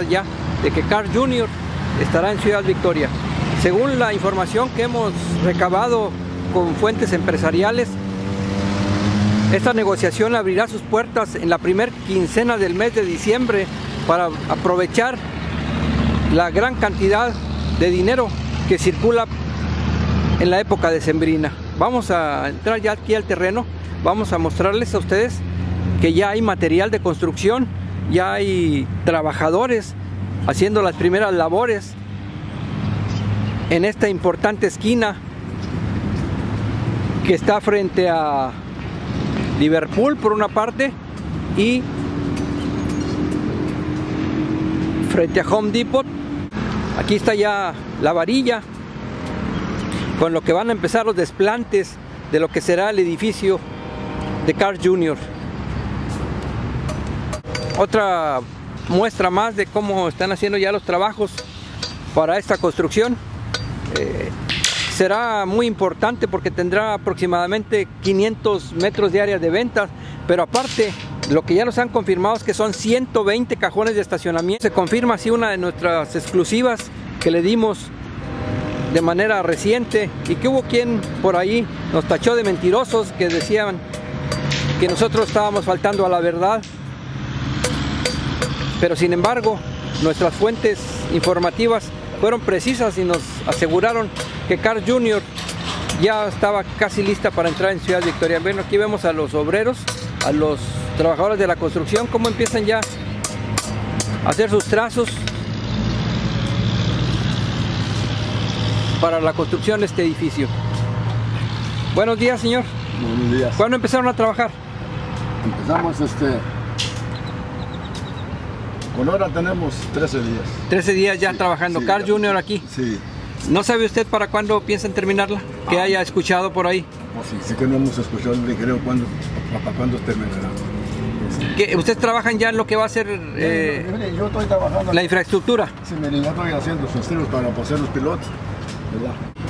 certeza ya de que Carl Jr. estará en Ciudad Victoria. Según la información que hemos recabado con fuentes empresariales, esta negociación abrirá sus puertas en la primera quincena del mes de diciembre para aprovechar la gran cantidad de dinero que circula en la época decembrina. Vamos a entrar ya aquí al terreno, vamos a mostrarles a ustedes que ya hay material de construcción, ya hay trabajadores haciendo las primeras labores en esta importante esquina que está frente a Liverpool por una parte y frente a Home Depot. Aquí está ya la varilla con lo que van a empezar los desplantes de lo que será el edificio de Carl Jr. Otra muestra más de cómo están haciendo ya los trabajos para esta construcción. Será muy importante porque tendrá aproximadamente 500 metros de área de ventas, pero aparte lo que ya nos han confirmado es que son 120 cajones de estacionamiento. Se confirma así una de nuestras exclusivas que le dimos de manera reciente y que hubo quien por ahí nos tachó de mentirosos, que decían que nosotros estábamos faltando a la verdad, pero sin embargo nuestras fuentes informativas fueron precisas y nos aseguraron que Carl Jr. ya estaba casi lista para entrar en Ciudad Victoria. Bueno, aquí vemos a los obreros, a los trabajadores de la construcción, cómo empiezan ya a hacer sus trazos para la construcción de este edificio. Buenos días, señor. Buenos días. ¿Cuándo empezaron a trabajar? Empezamos con ahora tenemos 13 días. 13 días ya Sí, trabajando. sí, Carl ya. Jr. aquí. Sí. ¿No sabe usted para cuándo piensan terminarla? Que haya escuchado por ahí. Pues sí que no hemos escuchado ni creo para cuándo terminará. ¿Ustedes trabajan ya en lo que va a ser Mire, yo estoy trabajando. la infraestructura? Sí, mire, ya estoy haciendo sus tiros para pasar los pilotos, ¿verdad?